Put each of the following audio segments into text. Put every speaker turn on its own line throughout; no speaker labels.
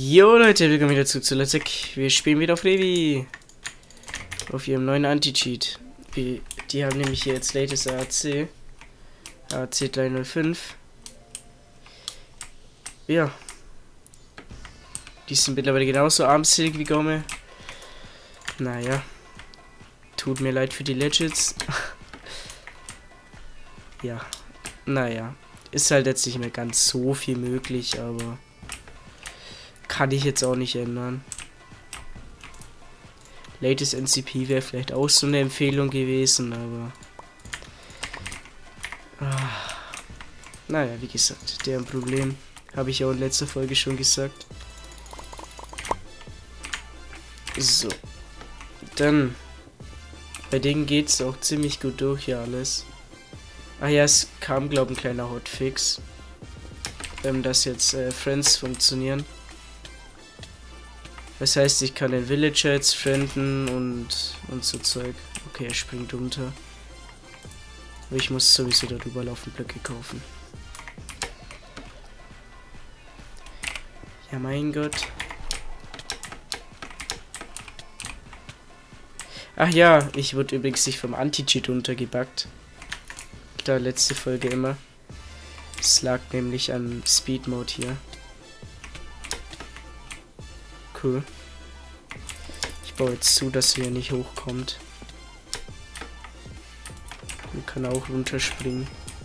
Jo Leute, willkommen wieder zu Let's Eck. Wir spielen wieder auf Levi. Auf ihrem neuen Anti-Cheat. Die haben nämlich hier jetzt latest AAC 305. Ja. Die sind mittlerweile genauso armselig wie Gomme. Naja. Tut mir leid für die Legends. Ja. Naja. Ist halt jetzt nicht mehr ganz so viel möglich, aber kann ich jetzt auch nicht ändern. Latest NCP wäre vielleicht auch so eine Empfehlung gewesen, aber naja, wie gesagt, deren Problem habe ich auch in letzter Folge schon gesagt. So. Dann bei denen geht es auch ziemlich gut durch hier alles. Ah ja, es kam, glaube ich, ein kleiner Hotfix. Dass jetzt Friends funktionieren. Das heißt, ich kann den Villager jetzt frienden und so Zeug. Okay, er springt unter. Aber ich muss sowieso darüber laufen, Blöcke kaufen. Ja, mein Gott. Ach ja, ich wurde übrigens nicht vom Anti-Cheat untergebackt. Da letzte Folge immer. Es lag nämlich an Speed Mode hier. Cool. Ich baue jetzt zu, dass er nicht hochkommt. Man kann auch runterspringen.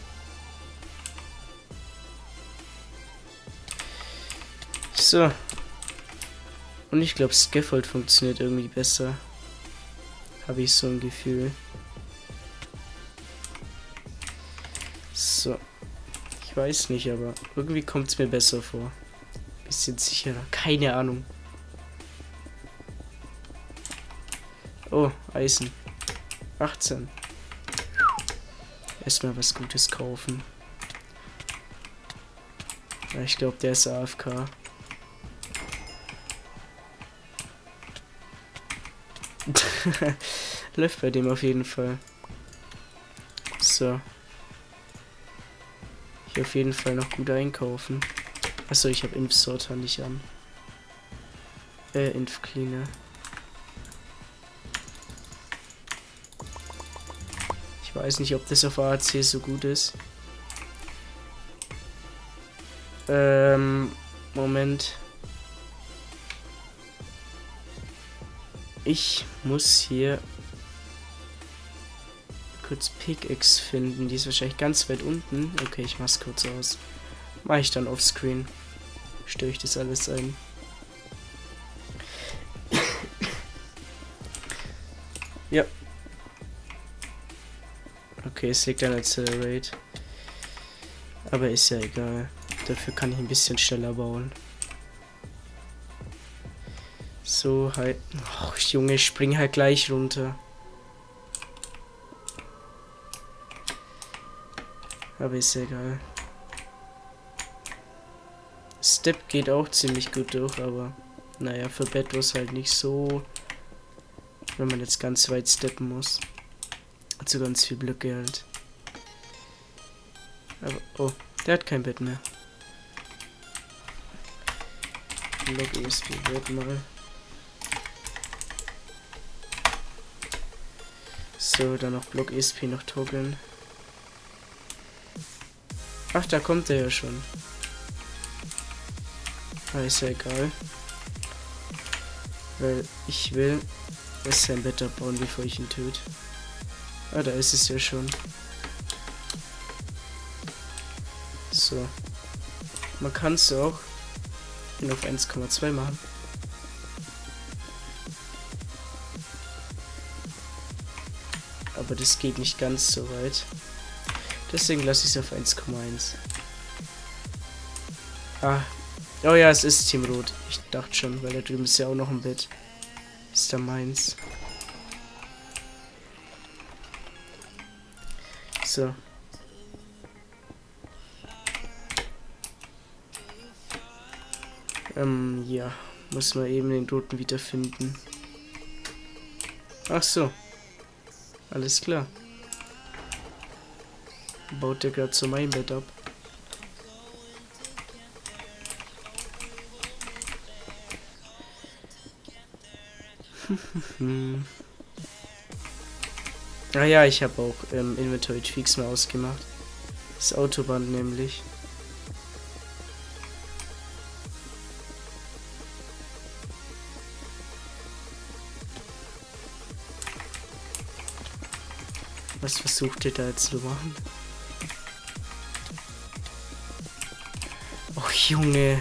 So. Und ich glaube, Scaffold funktioniert irgendwie besser. Habe ich so ein Gefühl. So. Ich weiß nicht, aber irgendwie kommt es mir besser vor. Bisschen sicherer. Keine Ahnung. Oh, Eisen. 18. Erstmal was Gutes kaufen. Ja, ich glaube, der ist AFK. Läuft bei dem auf jeden Fall. So. Hier auf jeden Fall noch gut einkaufen. Achso, ich habe Inf-Sorter nicht an. Inf-Cleaner. Ich weiß nicht, ob das auf AAC so gut ist. Moment. Ich muss hier kurz Pickaxe finden. Die ist wahrscheinlich ganz weit unten. Okay, ich mach's kurz aus. Mache ich dann offscreen. Störe ich das alles ein. Ja. Okay, es liegt an Accelerate. Aber ist ja egal. Dafür kann ich ein bisschen schneller bauen. So, halt. Och, Junge, ich spring halt gleich runter. Aber ist ja egal. Step geht auch ziemlich gut durch, aber naja, für Bedwars halt nicht so, wenn man jetzt ganz weit steppen muss. Also ganz viel Blöcke halt. Aber, oh, der hat kein Bett mehr. Block ESP wird mal. So, dann noch Block ESP noch toggeln. Ach, da kommt er ja schon. Ah, ist ja egal. Weil ich will erst sein Bett abbauen, bevor ich ihn töte. Ah, da ist es ja schon. So. Man kann es auch ihn auf 1,2 machen. Aber das geht nicht ganz so weit. Deswegen lasse ich es auf 1,1. Ah. Oh ja, es ist Team Rot. Ich dachte schon, weil da drüben ist ja auch noch ein Bett. Ist da meins. So. Ja. Muss man eben den Roten wiederfinden. Ach so. Alles klar. Baut der gerade so mein Bett ab. Ah ja, ich habe auch Inventory Tweaks mal ausgemacht. Das Autoband nämlich. Was versucht ihr da jetzt zu machen? Oh Junge.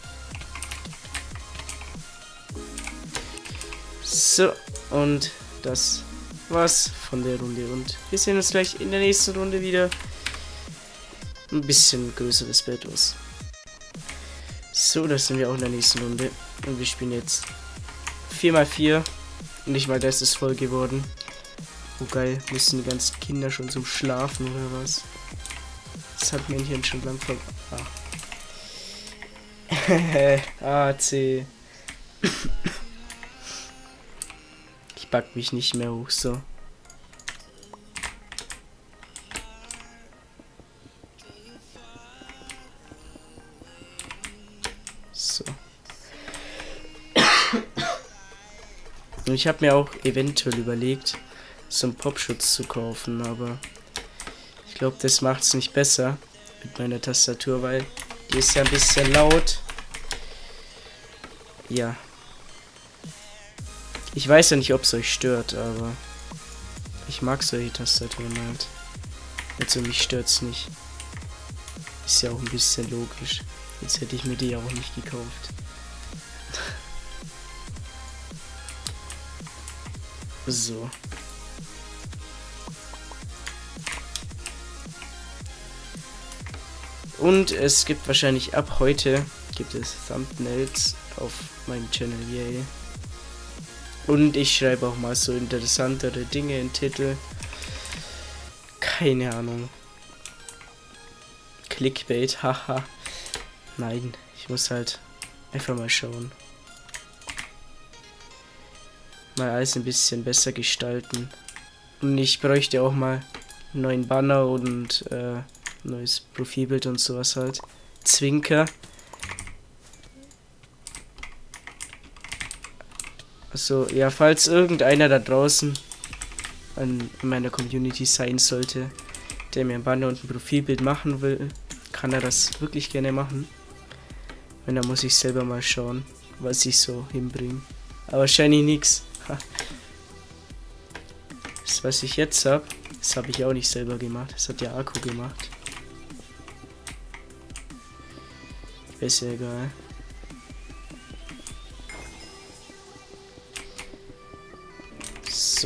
So, und das war's von der Runde. Und wir sehen uns gleich in der nächsten Runde wieder. Ein bisschen größeres Bett aus. So, das sind wir auch in der nächsten Runde. Und wir spielen jetzt 4x4. Nicht mal das ist voll geworden. Oh geil, müssen die ganzen Kinder schon zum Schlafen oder was? Das hat Männchen schon lang vor... Ah. C. Ich back mich nicht mehr hoch, so. So. Und ich habe mir auch eventuell überlegt, so einen Popschutz zu kaufen, aber ich glaube, das macht es nicht besser mit meiner Tastatur, weil die ist ja ein bisschen laut. Ja. Ich weiß ja nicht, ob es euch stört, aber ich mag solche Tastaturen halt. Also mich stört's nicht. Ist ja auch ein bisschen logisch. Jetzt hätte ich mir die auch nicht gekauft. So. Und es gibt wahrscheinlich ab heute gibt es Thumbnails auf meinem Channel, yay. Und ich schreibe auch mal so interessantere Dinge in Titel. Keine Ahnung. Clickbait, haha. Nein, ich muss halt einfach mal schauen. Mal alles ein bisschen besser gestalten. Und ich bräuchte auch mal einen neuen Banner und neues Profilbild und sowas halt. Zwinker. Also, ja, falls irgendeiner da draußen in meiner Community sein sollte, der mir ein Banner und ein Profilbild machen will, kann er das wirklich gerne machen. Und dann muss ich selber mal schauen, was ich so hinbringe. Aber wahrscheinlich nichts. Das, was ich jetzt habe, das habe ich auch nicht selber gemacht. Das hat ja Akku gemacht. Ist ja egal. So.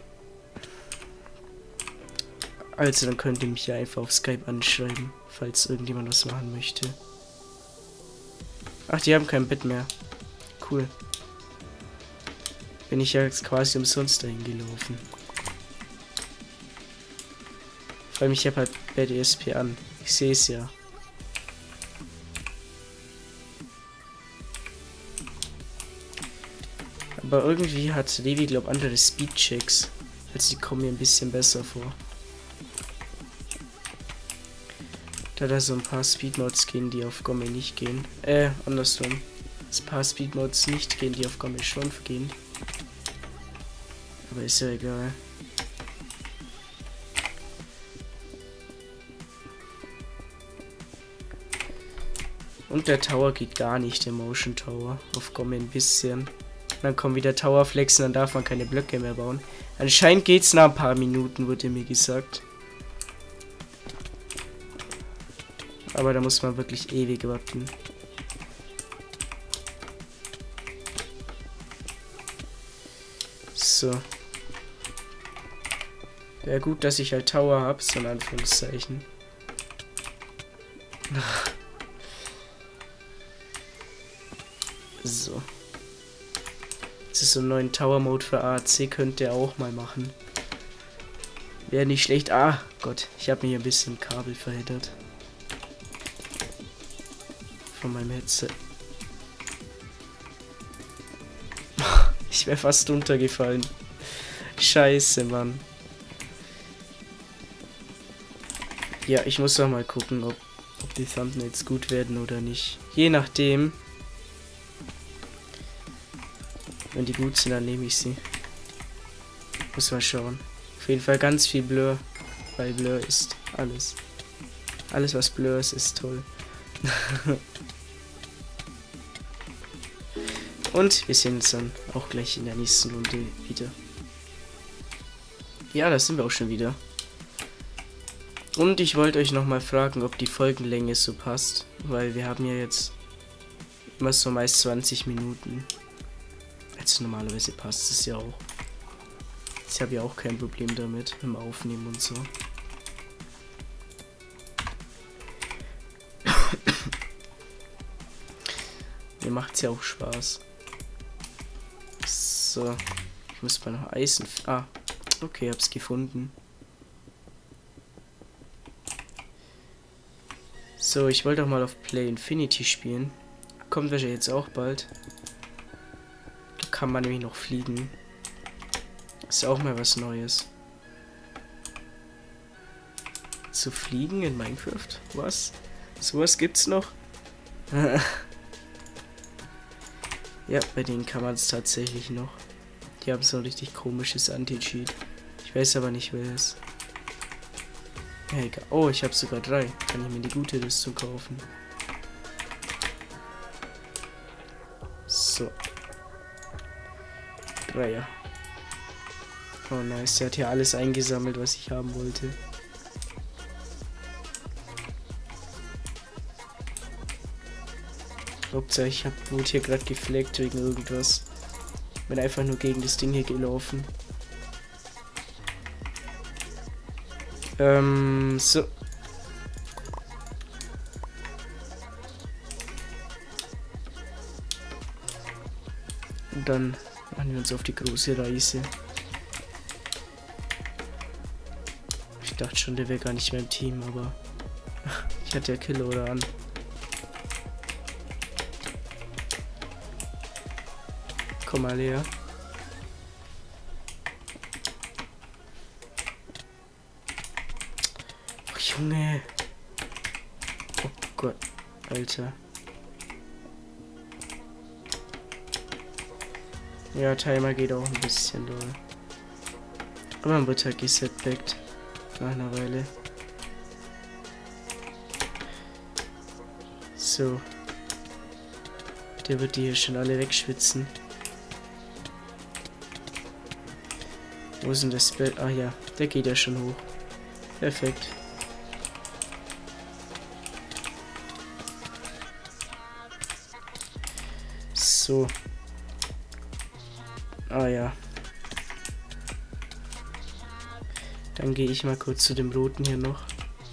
Also dann könnt ihr mich ja einfach auf Skype anschreiben, falls irgendjemand was machen möchte. Ach, die haben kein Bett mehr. Cool. Bin ich ja jetzt quasi umsonst dahin gelaufen. Vor allem ich habe halt Bett ESP an. Ich sehe es ja. Aber irgendwie hat Levi, glaube ich, andere Speedchecks. Also die kommen mir ein bisschen besser vor. Da so ein paar Speedmods gehen, die auf Gomme nicht gehen. Andersrum. Dass ein paar Speedmods nicht gehen, die auf Gomme schon gehen. Aber ist ja egal. Und der Tower geht gar nicht, der Motion Tower. Auf Gomme ein bisschen. Dann kommen wieder Towerflex und dann darf man keine Blöcke mehr bauen. Anscheinend geht's nach ein paar Minuten, wurde mir gesagt. Aber da muss man wirklich ewig warten. So. Wäre gut, dass ich halt Tower habe, so in Anführungszeichen. So. Das ist so ein neuen Tower-Mode für AAC, könnt ihr auch mal machen. Wäre nicht schlecht. Ah, Gott, ich habe mir hier ein bisschen Kabel verheddert. Von meinem Headset. Ich wäre fast runtergefallen. Scheiße, Mann. Ja, ich muss doch mal gucken, ob die Thumbnails gut werden oder nicht. Je nachdem. Wenn die gut sind, dann nehme ich sie. Muss mal schauen. Auf jeden Fall ganz viel Blur. Weil Blur ist alles. Alles, was Blur ist toll. Und wir sehen uns dann auch gleich in der nächsten Runde wieder. Ja, da sind wir auch schon wieder. Und ich wollte euch nochmal fragen, ob die Folgenlänge so passt. Weil wir haben ja jetzt immer so meist 20 Minuten. Also normalerweise passt es ja auch. Ich habe ja auch kein Problem damit, im Aufnehmen und so. Mir macht es ja auch Spaß. So, ich muss mal noch Eisen. Ah, okay, hab's gefunden. So, ich wollte auch mal auf Play Infinity spielen. Kommt wahrscheinlich jetzt auch bald. Da kann man nämlich noch fliegen. Ist auch mal was Neues. Zu fliegen in Minecraft? Was? Sowas gibt's noch? Ja, bei denen kann man es tatsächlich noch. Die haben so ein richtig komisches Anti-Cheat. Ich weiß aber nicht, welches. Ja, egal. Oh, ich habe sogar 3. Kann ich mir die gute Rüstung kaufen. So. 3er. Oh nice, der hat hier alles eingesammelt, was ich haben wollte. Hauptsache, ich wurde hier gerade gefleckt wegen irgendwas. Bin einfach nur gegen das Ding hier gelaufen. So. Und dann machen wir uns auf die große Reise. Ich dachte schon, der wäre gar nicht mehr im Team, aber ich hatte ja Killer an. Komm mal her. Oh, Junge. Oh Gott, Alter. Ja, Timer geht auch ein bisschen doll. Aber man wird halt gesetbackt. Nach einer Weile. So. Der wird die hier schon alle wegschwitzen. Wo ist denn das Bett? Ah ja, der geht ja schon hoch. Perfekt. So. Ah ja. Dann gehe ich mal kurz zu dem roten hier noch.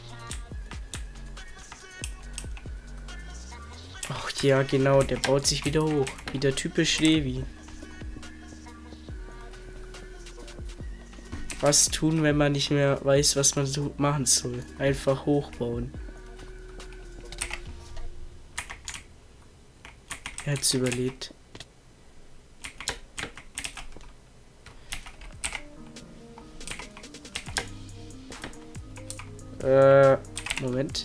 Ach ja, genau, der baut sich wieder hoch. Wieder typisch Revi. Was tun, wenn man nicht mehr weiß, was man so machen soll? Einfach hochbauen. Er hat's überlebt. Moment.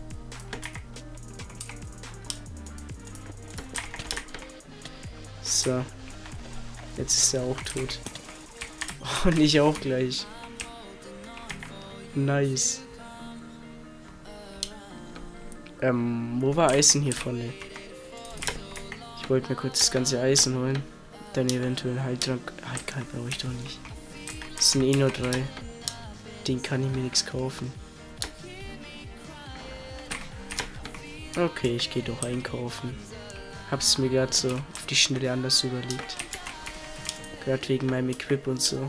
So. Jetzt ist er auch tot. Und ich auch gleich. Nice. Wo war Eisen hier vorne? Ich wollte mir kurz das ganze Eisen holen. Dann eventuell Heiltrank. Heiltrank brauche ich doch nicht. Das sind eh nur 3. Den kann ich mir nichts kaufen. Okay, ich gehe doch einkaufen. Hab's mir gerade so auf die Schnelle anders überlegt. Gerade wegen meinem Equip und so.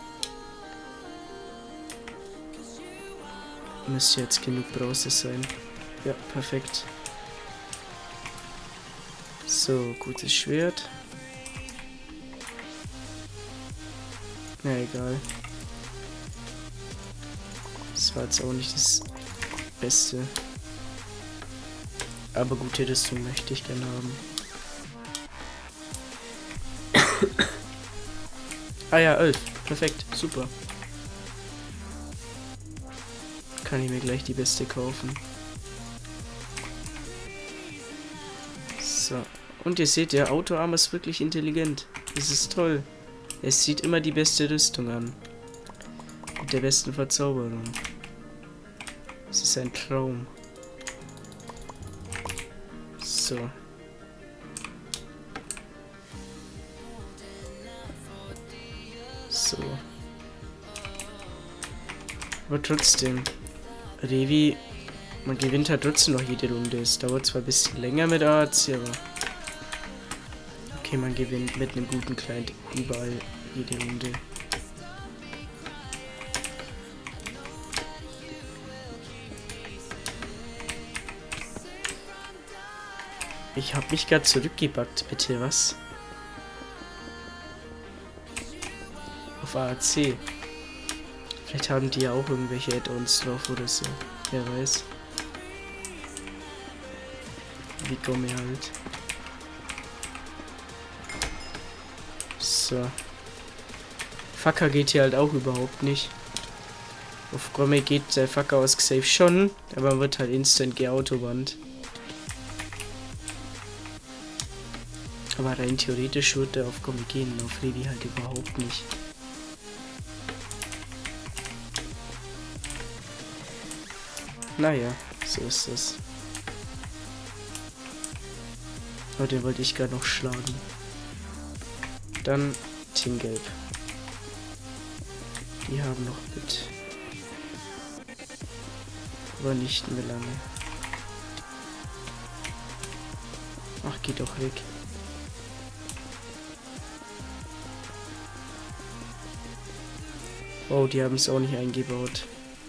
Müsste jetzt genug Bronze sein. Ja, perfekt. So, gutes Schwert. Na egal. Das war jetzt auch nicht das Beste. Aber gute Rüstung möchte ich gerne haben. Ah ja, 11. Perfekt. Super. Kann ich mir gleich die beste kaufen. So. Und ihr seht, der Autoarm ist wirklich intelligent. Das ist toll. Es zieht immer die beste Rüstung an. Mit der besten Verzauberung. Es ist ein Traum. So. So. Aber trotzdem. Revi, man gewinnt halt trotzdem noch jede Runde. Es dauert zwar ein bisschen länger mit AAC, aber... Okay, man gewinnt mit einem guten Client überall jede Runde. Ich hab mich gerade zurückgebackt, bitte, was? Auf AAC. Vielleicht haben die ja auch irgendwelche Add-ons drauf oder so. Wer weiß. Wie komme ich halt. So. Facker geht hier halt auch überhaupt nicht. Auf Gomme geht der Facker aus Safe schon, aber wird halt instant geautobannt. Aber rein theoretisch würde er auf Gomme gehen, auf Revi halt überhaupt nicht. Naja, so ist es. Aber den wollte ich gerade noch schlagen. Dann Team Gelb. Die haben noch mit. Aber nicht mehr lange. Ach, geht doch weg. Oh, die haben es auch nicht eingebaut.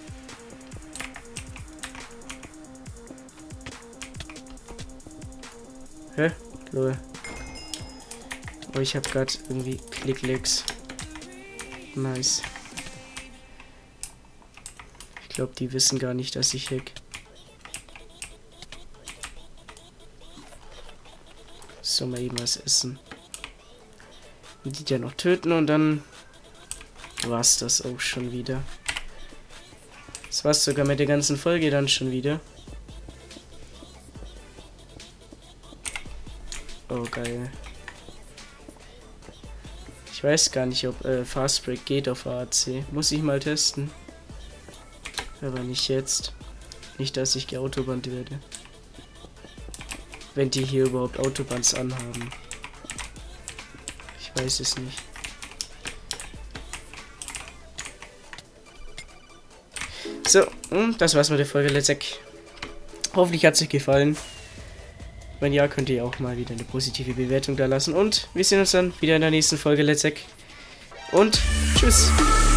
Hä? Lol. Oh, ich hab grad irgendwie Klicklecks. Nice. Ich glaube, die wissen gar nicht, dass ich hack. So, mal eben was essen. Und die ja noch töten und dann war's das auch schon wieder. Das war's sogar mit der ganzen Folge dann schon wieder. Oh, geil. Ich weiß gar nicht, ob Fast Break geht auf AAC. Muss ich mal testen. Aber nicht jetzt. Nicht, dass ich geautobannt werde. Wenn die hier überhaupt Autobans anhaben. Ich weiß es nicht. So, das war's mit der Folge Let's Hack. Hoffentlich hat es euch gefallen. Wenn ja, könnt ihr auch mal wieder eine positive Bewertung da lassen. Und wir sehen uns dann wieder in der nächsten Folge Let's Hack. Und tschüss.